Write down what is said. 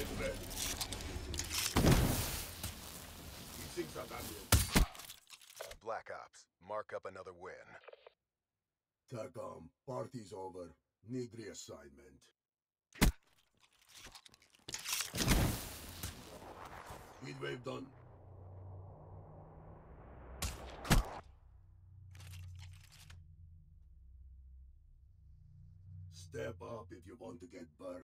Red. Fixing that ambulance. Black Ops, mark up another win. TACOM, party's over. Need reassignment. Heatwave done. Step up if you want to get burned.